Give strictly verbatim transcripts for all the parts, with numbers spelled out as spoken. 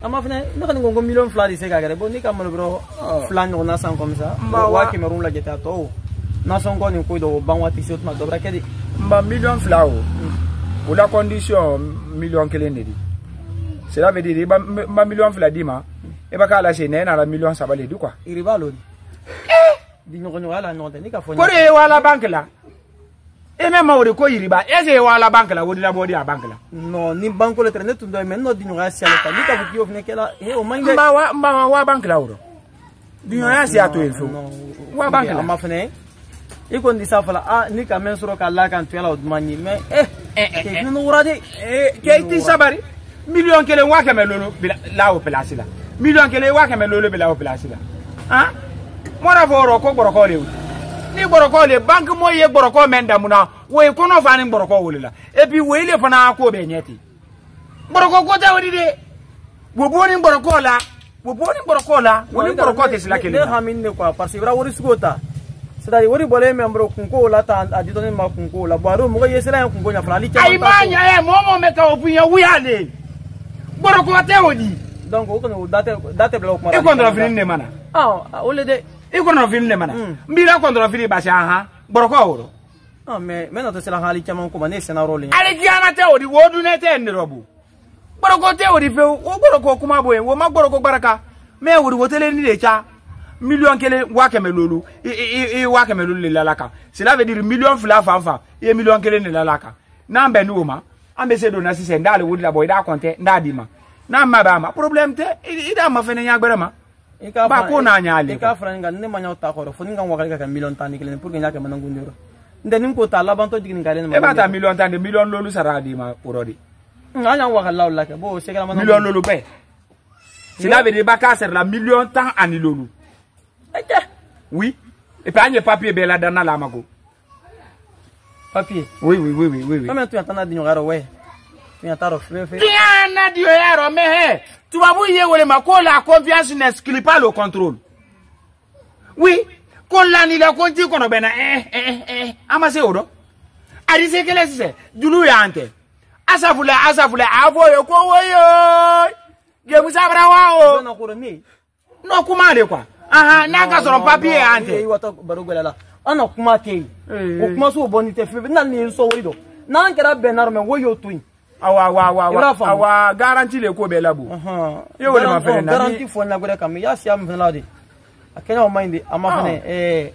ama fene ne kan ngongo million fla di se ka gare bo ni kam bro flan no na san comme ça wa Cameroun la jeta to na son ko ni ko do ban wati se ma dobra kedi mba million fla o ou la condition million kelen di cela veut dire ba mba million fla di ma e ba ka la se ne na la million sabale di quoi iriba lo eh di no no ala no ni ka fo ko re wala banque la e même ma wori ko iriba e se wala banque la wodi la bodi a banque la no ni banque le traîner tout do men no di no ga sia la ni ka bu yo fne kela e o mange mba wa mba wa banque la woro di no ya sia to el fo wa banque la ama fne e ko ndi safala ah ni ka men soro ka la kan to la o mani mais eh eh no wura de eh ke ti sabari million kele wa ka me lolo la o place la million kele wa ka me lolo be la o place la ah mora foro ko boroko le ni boroko le banque mo ye boroko menda muna we ko no fani boroko wulila et puis we le fana ko be nyeti boroko ko ta wodi de wo boni boroko la wo boni boroko la woni boroko te sila kele ne hamin ne quoi parce que bra wori sugota c'est-à-dire wori bolé membro kunko la ta adidoni ma kunko la boiro mo ye sela kunko nya fala li cha ay ma nya e mo mo me ka opunya wuyale boroko te wodi donc o kono date date bla ko e contre fin ne mana ah o le de e kono fin ne mana mbira contre fin ba sha ha boroko woro ah mais mais notre c'est la hali chama ko mané scénario le ale giana te wodi wodu ne te ndirobu boroko te wodi fe o boroko kuma boye wo ma boroko baraka me wodi wotele ni de cha million kele wa keme lolu e e wa keme lolu le lalaka cela veut dire million fla fanfa e million kele ne lalaka na mbe nu ma ambe se do na si se ndale wodi la boy da konte nda di ma na ma ba ma problème te ida ma fene nya gbere ma ba ko na nya ale e ka franga ne ma nya ta ko fo ninga wakali ka million tan kele pour que nya ka manangu ndiro ndeni ko ta la banto digin ngale e ba ta million tan de million lolu sara di ma urodi nya wakala la ke bo se kala manangu million lolu be cela veut dire ba ka ser la million tan ani lolu. Oui. Et puis, il y a papier bel dans la mago. Papier? Oui, oui, oui, oui, oui. Comment tu entends à dire ouais? Tu entends faire faire? Bien, à dire mais tu vas vous y aller, ma la confiance n'exclut pas le contrôle. Oui. Qu'on l'a ni la conti qu'on a ben eh eh eh. Amassé oro. Ari c'est que c'est du loup ante. Asa voulait, asa voulait avoyer quoi ouais. Je vous abra wa o. Non, ko ni. Non, comment de quoi? Aha, na ka soro papier ante. Eh, wato barugo la. Ana kuma ke. O kuma so bonite fe na ni so wori do. Na nkera benar me wo yo twin. Awa awa awa awa garantie le ko be labo. Aha. Yo wole ma fere na. Garantie fo na gode kam ya sia mfena lade. Akenya o mind ama fene eh.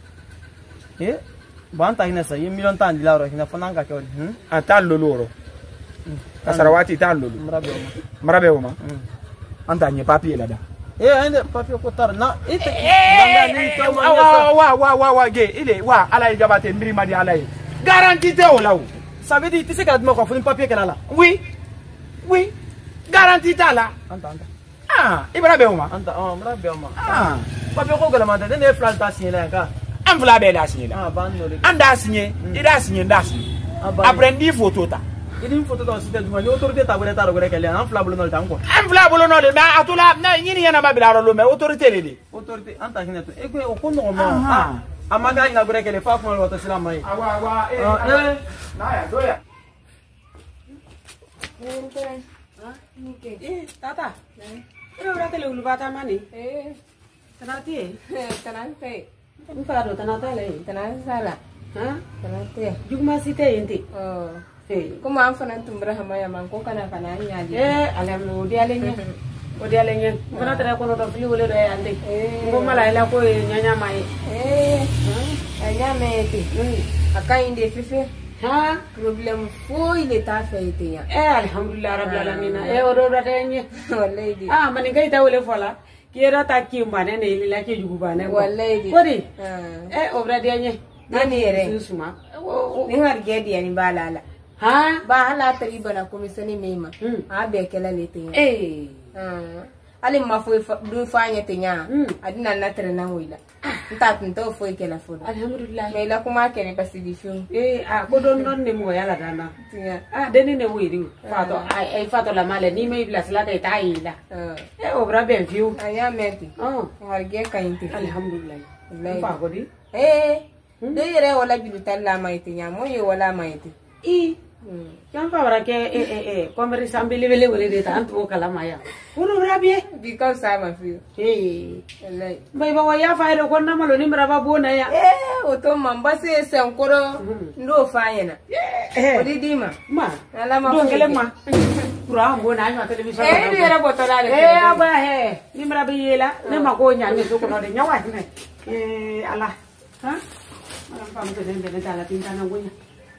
Eh. Banta hina sa yim million tan dilaro hina fana ka ke wori. Hm. Atal loloro. Kasarawati tan lolo. Marabe o. Marabe o ma. Anta nye papier là da. Eh, ande papier ko tar na ite nanga ni to wa wa wa wa wa ge ile wa ala jabate mbiri madi ala garantie te o lawo ça veut dire tu sais que ko foni papier kala la oui oui garantie ta la anta anta ah ibra be o ma anta oh mra be o ma ah papier ko gala ma de ne flan ta signer la ka am fla be da signer ah ban no le anda signer ida signer nda signer après dix photos ta ini photo ta site duma ni autorité ta gure ta gure kele an fla bolo no ta ko an fla bolo no le ma atula na nyini yana ma bilaro lo me autorité le de autorité anta hina to e ko o ko no ma ah amaga ina gure kele fa ko no to sila mai awa awa eh na ya doya ah nike eh tata eh ora tele ulu bata mani eh tanati eh tanante mfa do tanata le tanata sala ha tanate jugma site yenti oh Como an fana tumbra hamaya man ko kana kana nyaali eh alam no di alenya o di alenya fana tara ko no do fli wole do ande ko mala ila ko nyanya mai eh anya meti aka inde fife ha problem fo ile ta faite ya eh alhamdulillah rabbil alamin eh o do ratenye wallahi ah man ngai ta wole fola kira ta ki mane ne ile la ki jugu bane wallahi kodi eh o ratenye nani yere susuma ni har gedi ani balala ha ba hala tari bana komisoni mema a be kala lete eh ali ma fo du fanya tenya adina na tere na wila nta nto fo kala fo alhamdulillah me la kuma kene pasi di fiu eh a ko don don ne mo yala dana ah deni ne wiri fato ai ai fato la male ni me bla sala ta ila eh o bra ben fiu aya meti oh har ge kainti alhamdulillah fa ko di eh de yere wala bi talla maiti nya mo ye wala maiti i Yang pa bara ke eh eh eh komeri sambili bele bele de tan to kala maya. Kuno rabie because sama fi. Eh. Wallahi. Bai ba waya fa ida konna malo ni mraba bona ya. Eh oto mamba se se nkoro ndo fanya na. Eh. Odi dima. Ma. Ala ma. Don kele ma. Pura ngo na nya television. Eh ni era botola le. Eh aba he. Ni mraba yela ne ma ko nya ni to ko de nyawa ne. Eh ala. Ha? Malam pam ke den den tala tinta na gonya.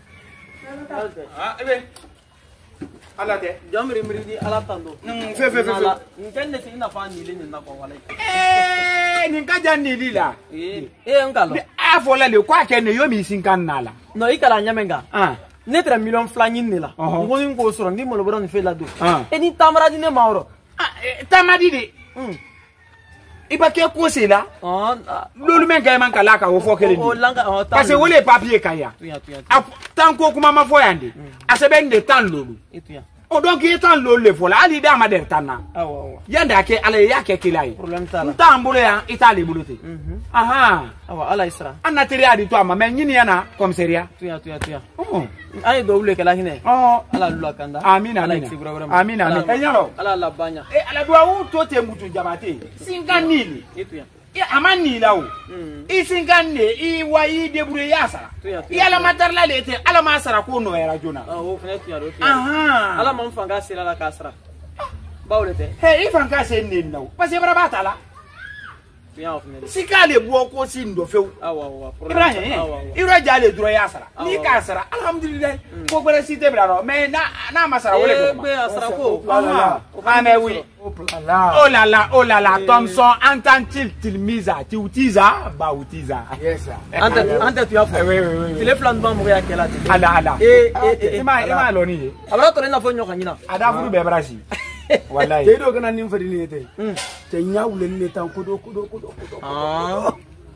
Ah, ebe. Ala te. Jamri mridi ala tando. Mm, fe fe fe. Ngende tina fa ni le ni na ko wala. Eh, ni kaja ni lila. Eh, eh ngalo. A fola le kwa ke ne yo mi sinkan nala. No ikala nyamenga. Ah. Ne tra million flanyin ni la. Uh-huh. Ngo ni ko soro ndi mo lo bodo ni fe la do. Ah. E ni tamara di ne mauro. Ah, eh, tamadi de. Mm. Iba ke ko se la. Oh, Lolu men ga man kala ka wo fo kele ni. o langa o ta. Parce que wole papier kaya. Tuya tuya. Tan ko kuma ma fo yande. Asebe nde tan lolu. Etuya. O donc yi tan lolu le fo la ali da ma der tan na. Awa awa. Yanda ke ala ya ke kilai. Problem ta la. Nta mbulo ya itali bulote. Mhm. Aha. Awa ala isra. Anna tiri adi to ama men nyini yana komisaria. Tuya tuya tuya. Oh. Ay do wule kala hine. Oh. Ala lula kanda. Amin Ala amin. iksi bura bura. Amin amin. Enyalo. Ala la banya. E ala dua u to te mutu jamate. Singanili. Etuya. Ya amani la o. Mm. Isinganne i wa i debure ya sara. Tuya tuya. Ya la matarla lete ala ma sara ko no era jona. Ah o fene tuya do tuya. Aha. Ala man fanga sila la kasra. Bawlete. He ifan ka se ne no. Parce que bara batala. Tuya o fene. Sikale buo ko sindo few. Awa awa. Ibrahim. Awa awa. Iro jale duro ya sara. Ni Awa. ka sara. Alhamdulillah. Ko gbere site bra no. Me na na masara wole Eh ko. be asra ko. Ah, ah mais oui. Oh là là, oh là là, Thompson, entend-il tilmiza, tu utiza, bah utiza. Yes sir. Ante ante tuya fo. Oui oui oui. Tele flan ba mo ya kela te. Ala ala. Eh eh eh. Ima ima loni. Abra to na fo nyoka nyina. Ada furu be brashi. Wallahi. Te do kana nim fadi ni te. Mm. Te nyawule ni tan kudo kudo kudo kudo. Ah.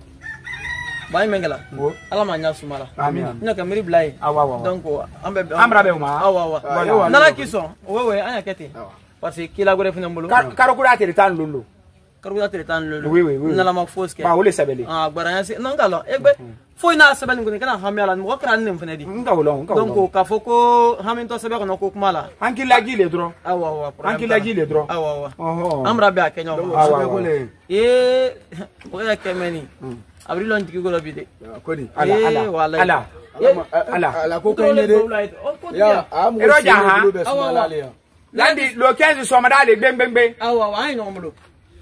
Bay mengala. Bo. Ala ma nya sumala. Amin. Ina ka miri blai. Awa awa. Donc ambe Ambra be ma. awa awa. Voilà. Nala kiso. Wewe anya kete. Parce que kila gore fina mbulu. Karo kura tere tan lolo. Karuda tere tan lolo. Oui, oui, oui. Nala ma foske. Ba wole sabele. Ah baranya si non galo. Egbe foi na sabel ngoni kana hamela mo kra nim fina di. Nga wolo, nga wolo. Donc ka foko hamin to sabe ko ko kumala. Anki lagi le dro. Awa awa. Anki lagi le dro. Awa awa. Oh. Amra be akenya. Awa awa. Eh o ya kemeni. Abril on tiki golo bide. Kodi. Ala ala. wallahi. Ala. Ala. Ala ko kai ne de. Ya, am Ero ja ha. Awa. Landi lo quinze so madale beng beng beng. Awa awa ay no mulo.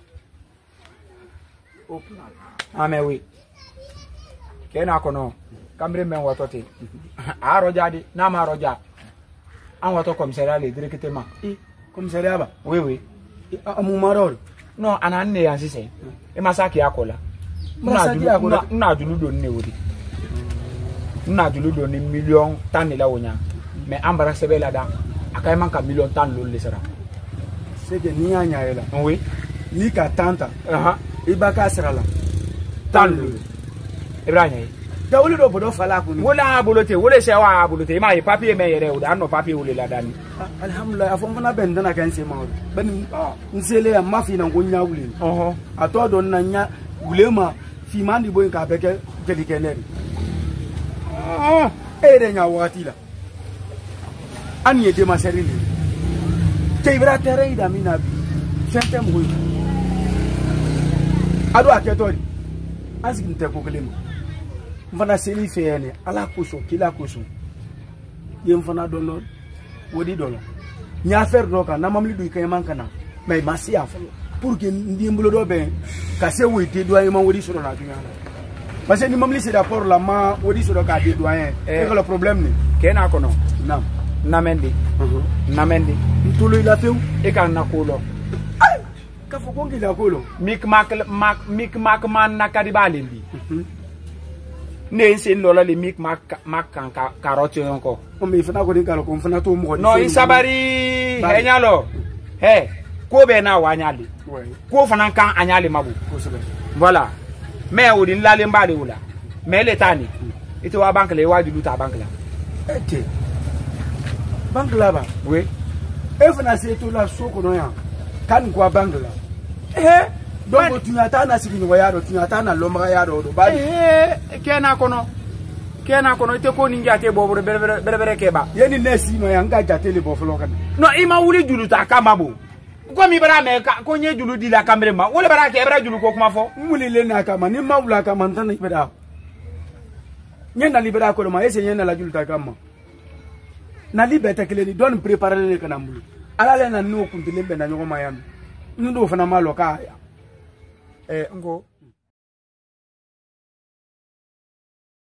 Ah mais oui. Kena kono. Kamre men watote. A roja di na ma roja. An wato commissariat le directement. Commissariat ba. Oui oui. Amu marol. No ana nne ya sise. E masaki akola. Masaki akola. Na dulu do nne wodi. Na dulu do ni million tan la wonya. Mais ambara sebela da. Akay man ka million tan lo le sera. C'est que ni anya ela. Oui. Ni ka tanta. Aha. Ibaka sira la. Tan lo. Ibrahim. Da wuli do bodo fala ku ni. Wala bolote, wala sewa bolote. Ma papier me yere o da no papier wole la dani. Alhamdulillah afon fana ben dana kan se ma. Ben nsele ya mafi na ngonya wuli. Oho. Ato do na nya wulema fi mandi boy ka beke jeli keneri. Ah, e de nya wati la. An yede ma seri ni. Te ibra tere ida mina bi. Sente mo. Ado aketori. Asiki nte ko kelema. Mfana seli feyene ala koso kila koso. Ye mfana dono wodi dono. Nya faire doka na mamli du kay mankana. Mais masi afo. Pour que ndi mbulo do ben ka se wete doyen ma wodi soro na tunya. Parce que ni mamli c'est rapport la ma wodi soro ka de doyen. Et le problème ni Kena kono. nam. Namendi. Namendi. Ntolo ila feu E kan na kolo. ka fo kongi la kolo. Mik mak mak mik mak man na kadibale bi. Ne sin lola le mik mak mak kan carotte encore. O me fana ko de kala ko fana to mo. No isabari henyalo. He ko be na wanyali. Ouais. Ko fana kan anyali mabu. Ko sebe. Voilà. Mais o din lale mbale wula. Mais le tani. Ito wa bank le wa du ta bank la. Ete. Bank la ba. Oui. E fana se to la soko no ya. Kan kwa bank la. Eh. Donc tu n'attends na sigi no ya do tu n'attends na lomra ya do do ba. Eh kena kono. kena kono ite ko ninja te bo bere bere bere keba yeni nesi no yanga jatele bo flo kan no ima wuli julu ta kama bo ko mi bara me ka ko nye julu di la kamere ma wole bara ke bara julu ko kuma fo muli le na kama ni mawula kama ntana ibeda nyenda libera ko ma ese nyenda la julu ta kama na libeta kele ni don préparer le kana mulu ala le na no kuntilembe na nyoma yami ndo fana malo ka ya eh ngo